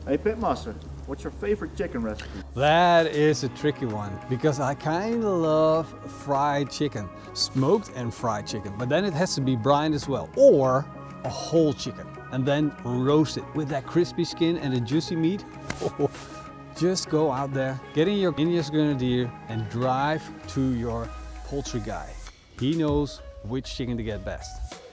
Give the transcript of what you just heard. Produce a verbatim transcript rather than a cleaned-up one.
Hey Pitmaster, what's your favorite chicken recipe? That is a tricky one because I kind of love fried chicken, smoked and fried chicken, but then it has to be brined as well, or a whole chicken and then roast it with that crispy skin and the juicy meat. Oh, just go out there, get in your India's Grenadier and drive to your poultry guy. He knows which chicken to get best.